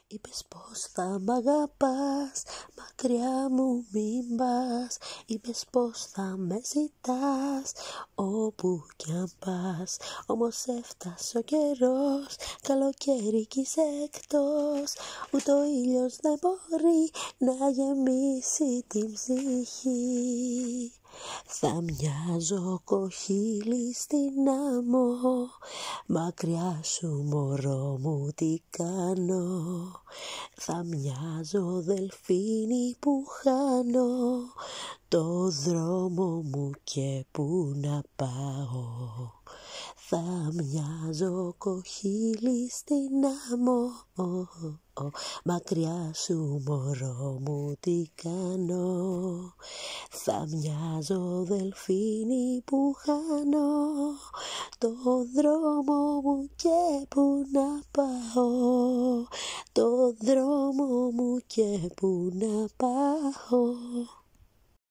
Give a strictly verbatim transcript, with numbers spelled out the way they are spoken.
Είπες πως θα μ' αγαπάς, μακριά μου μην πας. Είπες πως θα με ζητάς, όπου κι αν πας. Όμως έφτασε ο καιρός, καλοκαίρι κι είσαι εκτός. Ούτε ο ήλιος δεν μπορεί να γεμίσει την ψυχή. Θα μοιάζω κοχύλι στην άμμο, μακριά σου μωρό μου τι κάνω. Θα μοιάζω δελφίνι που χάνω το δρόμο μου και που να πάω. Θα μοιάζω κοχύλι στην άμμο, μακριά σου μωρό μου τι κάνω. Θα μοιάζω δελφίνι που χάνω το δρόμο μου και που να πάω. Το δρόμο μου και που να πάω.